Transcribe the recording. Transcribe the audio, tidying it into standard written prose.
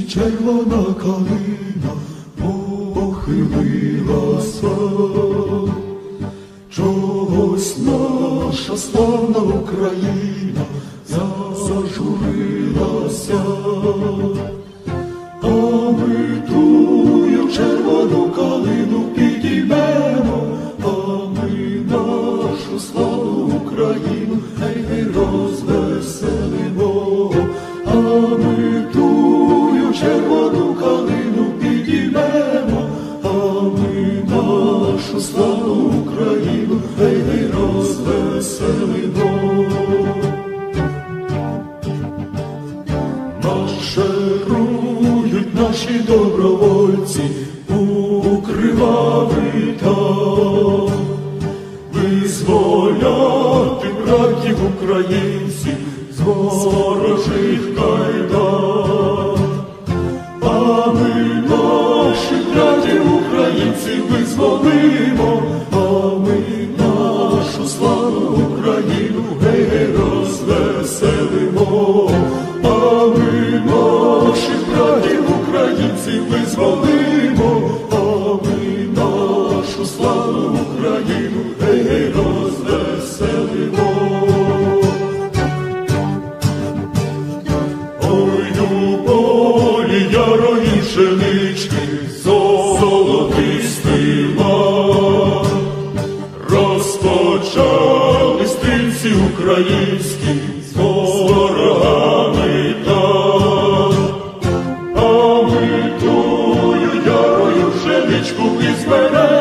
червона калина похилилася, чогось наша славна Україна зажурилася, а ми тую червону калину підіймемо, а ми нашу славну Україну гей розвеселимо, а ми тую червону калину підіймемо, а ми нашу славну Україну гей розвеселимо. Марширують наші добровольці у кривавий там, визволяти братів українців з ворожих кайдан. А ми наших братів українців визволимо, а ми нашу славну Україну гей розвеселимо. А ми наших братів українців визволимо, а ми нашу славну Україну гей розвеселимо. Ой, у полі ярої пшенички золотистий лан, розпочали стрільці українські з ворогами там. А ми тую ярою пшеничку візьмемо,